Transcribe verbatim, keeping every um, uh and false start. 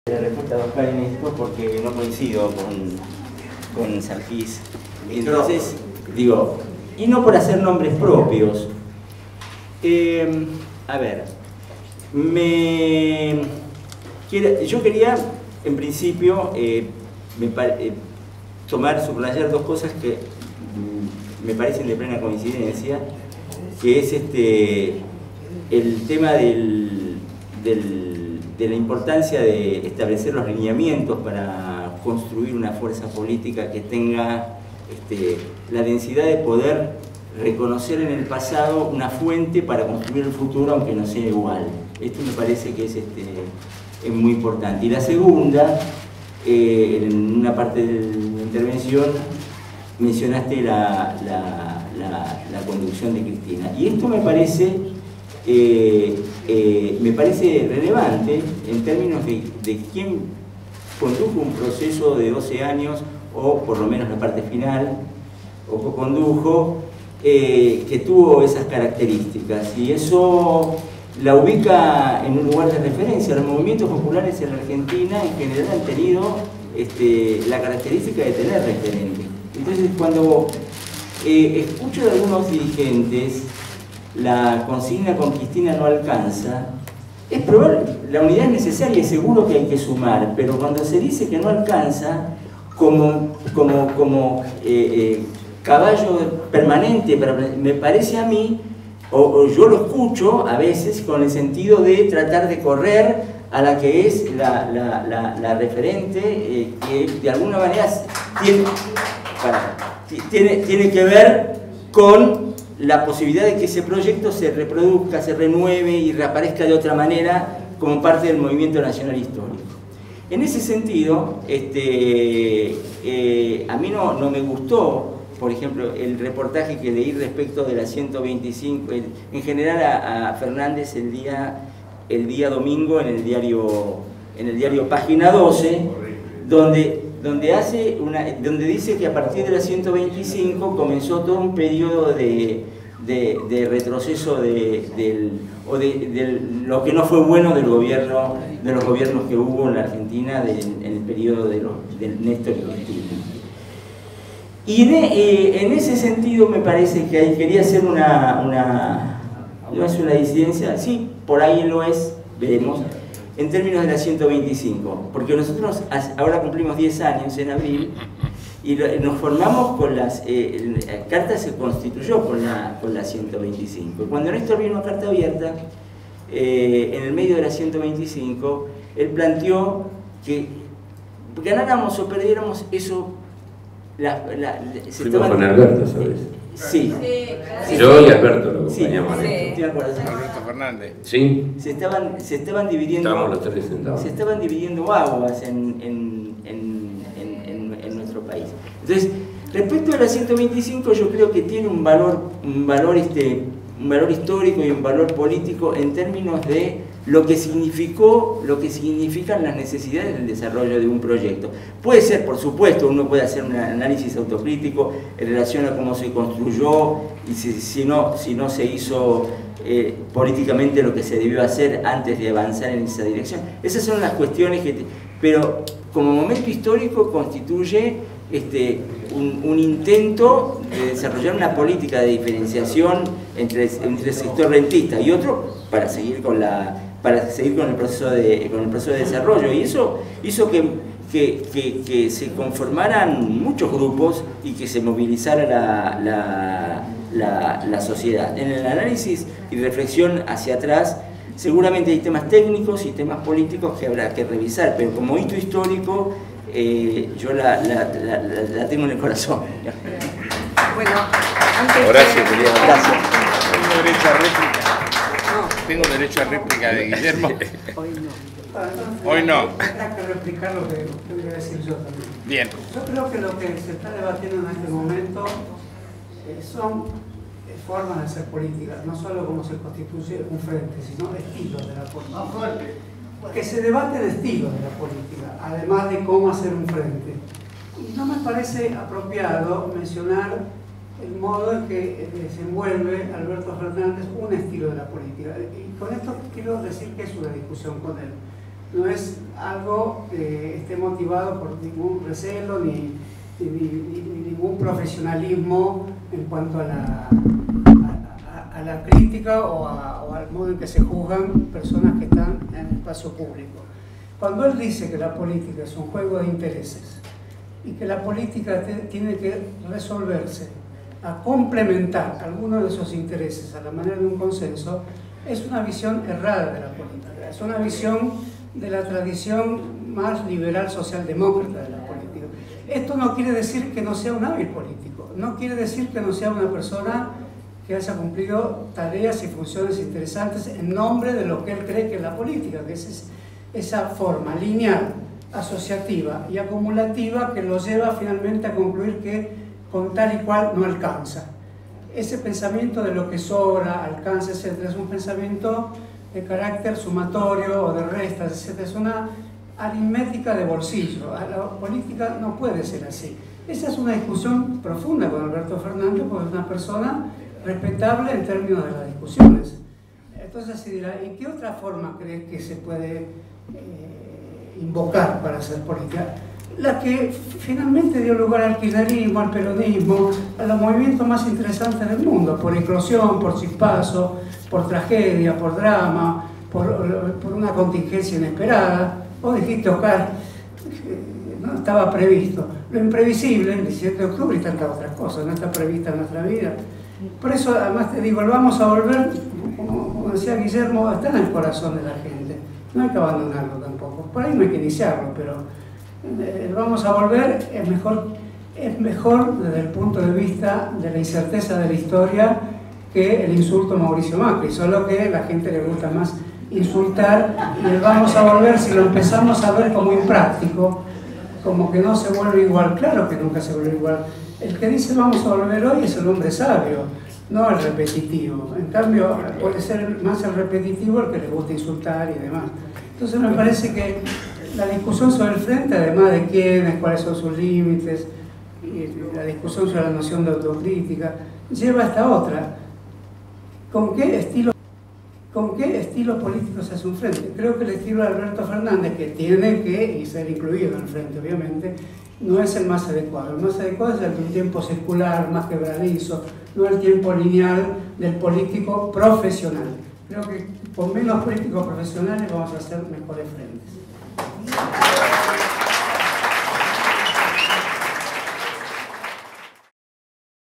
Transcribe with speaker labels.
Speaker 1: La respuesta a Oscar en esto porque no coincido con, con Sarkis. Entonces, digo, y no por hacer nombres propios. Eh, a ver, me, yo quería, en principio, eh, me, eh, tomar, subrayar dos cosas que me parecen de plena coincidencia, que es este, el tema del, del de la importancia de establecer los lineamientos para construir una fuerza política que tenga este, la densidad de poder reconocer en el pasado una fuente para construir el futuro, aunque no sea igual. Esto me parece que es, este, es muy importante. Y la segunda, eh, en una parte de la intervención, mencionaste la, la, la, la conducción de Cristina. Y esto me parece... Eh, eh, me parece relevante en términos de, de quién condujo un proceso de doce años, o por lo menos la parte final, o co-condujo, eh, que tuvo esas características, y eso la ubica en un lugar de referencia. Los movimientos populares en la Argentina en general han tenido este, la característica de tener referentes. Entonces, cuando eh, escucho de algunos dirigentes la consigna con Cristina no alcanza, es probable, la unidad es necesaria y seguro que hay que sumar, pero cuando se dice que no alcanza, como, como, como eh, eh, caballo permanente, me parece a mí, o, o yo lo escucho a veces con el sentido de tratar de correr a la que es la, la, la, la referente, eh, que de alguna manera tiene, para, tiene, tiene que ver con la posibilidad de que ese proyecto se reproduzca, se renueve y reaparezca de otra manera como parte del movimiento nacional histórico. En ese sentido, este, eh, a mí no, no me gustó, por ejemplo, el reportaje que leí respecto de la ciento veinticinco, el, en general a, a Fernández el día, el día domingo en el diario, en el diario Página doce, donde... Donde, hace una, donde dice que a partir de la ciento veinticinco comenzó todo un periodo de, de, de retroceso de, del, o de, de lo que no fue bueno del gobierno, de los gobiernos que hubo en la Argentina de, en el periodo de los, del Néstor y Cristina. Y en, eh, en ese sentido me parece que ahí quería hacer una, una, no es una disidencia, sí, por ahí lo es, veremos, en términos de la ciento veinticinco, porque nosotros ahora cumplimos diez años en abril y nos formamos con las... Eh, la Carta se constituyó con la, con la ciento veinticinco. Cuando Néstor vino a Carta Abierta, eh, en el medio de la ciento veinticinco, él planteó que ganáramos o perdiéramos eso... La, la, se
Speaker 2: Fuimos estaban, con Alberto, ¿sabes?
Speaker 1: Sí.
Speaker 2: sí. Yo y Alberto lo acompañamos.
Speaker 1: Sí, estoy de acuerdo.
Speaker 3: Alberto Fernández.
Speaker 2: Sí.
Speaker 1: Se estaban, se estaban dividiendo.
Speaker 2: Estábamos los tres sentados.
Speaker 1: Se estaban dividiendo aguas en, en, en, en, en nuestro país. Entonces, respecto a la ciento veinticinco, yo creo que tiene un valor, un valor, este, un valor histórico y un valor político en términos de lo que significó, lo que significan las necesidades del desarrollo de un proyecto. Puede ser, por supuesto, uno puede hacer un análisis autocrítico en relación a cómo se construyó y si, si, no, si no se hizo eh, políticamente lo que se debió hacer antes de avanzar en esa dirección. Esas son las cuestiones que... Te, pero como momento histórico constituye este, un, un intento de desarrollar una política de diferenciación entre, entre el sector rentista y otro para seguir con la... para seguir con el proceso de, con el proceso de desarrollo, y eso hizo que, que, que, que se conformaran muchos grupos y que se movilizara la, la, la, la sociedad. En el análisis y reflexión hacia atrás, seguramente hay temas técnicos y temas políticos que habrá que revisar, pero como hito histórico, eh, yo la, la, la, la, la tengo en el corazón.
Speaker 4: Bueno, antes
Speaker 3: Horacio,
Speaker 4: que...
Speaker 3: quería...
Speaker 1: Gracias.
Speaker 3: Tengo derecho a réplica. Tengo derecho a réplica de Guillermo.
Speaker 4: Hoy no.
Speaker 3: Hoy no.
Speaker 5: Habrá que replicar lo que, lo que voy a decir yo también.
Speaker 3: Bien.
Speaker 5: Yo creo que lo que se está debatiendo en este momento eh, son eh, formas de hacer política, no solo cómo se constituye un frente, sino estilos de la política. Que se debaten estilos de la política, además de cómo hacer un frente. Y no me parece apropiado mencionar el modo en que desenvuelve Alberto Fernández un estilo de la política. Y con esto quiero decir que es una discusión con él. no es algo que esté motivado por ningún recelo ni, ni, ni, ni ningún profesionalismo en cuanto a la, a, a, a la crítica o, a, o al modo en que se juzgan personas que están en el espacio público. Cuando él dice que la política es un juego de intereses y que la política te, tiene que resolverse a complementar algunos de esos intereses a la manera de un consenso, es una visión errada de la política, es una visión de la tradición más liberal socialdemócrata de la política. Esto no quiere decir que no sea un hábil político, no quiere decir que no sea una persona que haya cumplido tareas y funciones interesantes en nombre de lo que él cree que es la política, que es esa forma lineal, asociativa y acumulativa que lo lleva finalmente a concluir que con tal y cual no alcanza. Ese pensamiento de lo que sobra, alcanza, etcétera, es un pensamiento de carácter sumatorio o de restas, etcétera. Es una aritmética de bolsillo. La política no puede ser así. Esa es una discusión profunda con Alberto Fernández, porque es una persona respetable en términos de las discusiones. Entonces se dirá, ¿y qué otra forma crees que se puede eh, invocar para hacer política? La que finalmente dio lugar al kirchnerismo, al peronismo, a los movimientos más interesantes del mundo, por eclosión, por chispazo, por tragedia, por drama, por, por una contingencia inesperada. Vos dijiste, Oscar, no estaba previsto. Lo imprevisible, el diecisiete de octubre y tantas otras cosas, no está prevista en nuestra vida. Por eso, además te digo, el vamos a volver, como, como decía Guillermo, está en el corazón de la gente. No hay que abandonarlo tampoco. Por ahí no hay que iniciarlo, pero el vamos a volver es mejor, es mejor desde el punto de vista de la incerteza de la historia que el insulto a Mauricio Macri, solo que a la gente le gusta más insultar, y el vamos a volver, si lo empezamos a ver como impráctico, como que no se vuelve igual, claro que nunca se vuelve igual. El que dice vamos a volver hoy es el hombre sabio, no el repetitivo. En cambio, puede ser más el repetitivo el que le gusta insultar y demás. Entonces me parece que la discusión sobre el frente, además de quiénes, cuáles son sus límites, y la discusión sobre la noción de autocrítica, lleva a esta otra. ¿Con qué estilo, con qué estilo político se hace un frente? Creo que el estilo de Alberto Fernández, que tiene que ser incluido en el frente, obviamente, no es el más adecuado. El más adecuado es el de un tiempo circular, más quebradizo, no el tiempo lineal del político profesional. Creo que con menos políticos profesionales vamos a hacer mejores frentes.